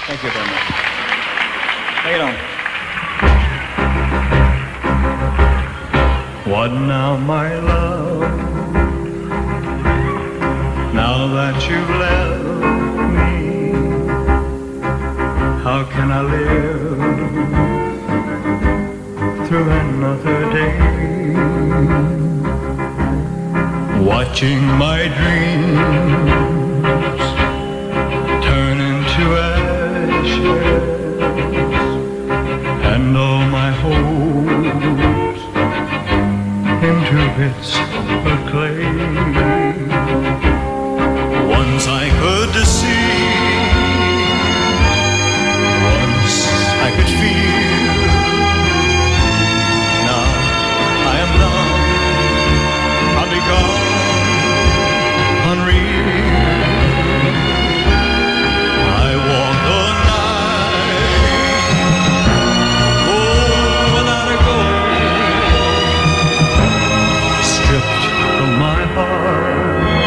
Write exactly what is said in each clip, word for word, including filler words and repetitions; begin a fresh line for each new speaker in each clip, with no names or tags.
Thank you very much. Take it on.
What now, my love? Now that you've left me, how can I live through another day? Watching my dreams turn into ashes, and all my hopes into bits of clay. Once I could deceive, once I could feel. Now I am numb, I'll be gone, unreal. I walk the night, oh, without a goal, stripped of my heart,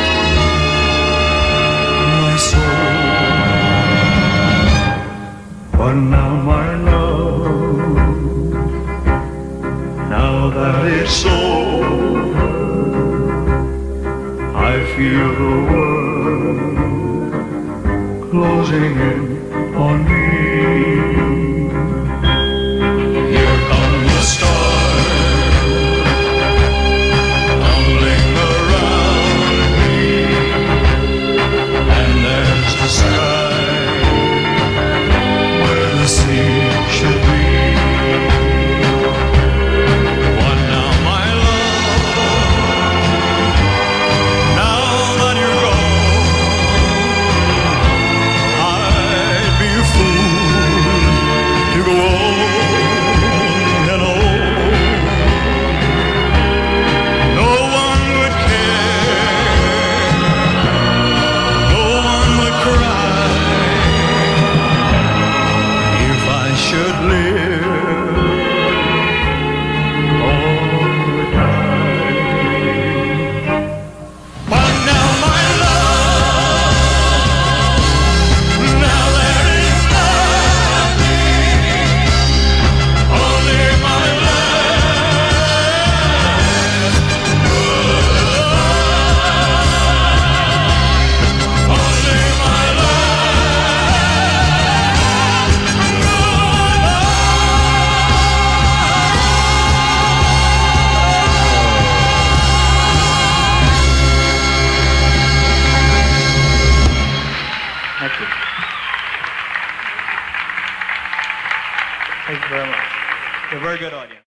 my soul. But now, my love, now that it's over, I feel the world closing in on me. Here come the stars, tumbling around me, and there's the sky where the sea should be. What now, my love? Now that you're gone, I'd be a fool to go on and on. No one would care, no one would cry if I should live or die. But now, my love, now there is nothing, only my last goodbye. Only my last
Thank you. Thank you very much. You're a very good audience.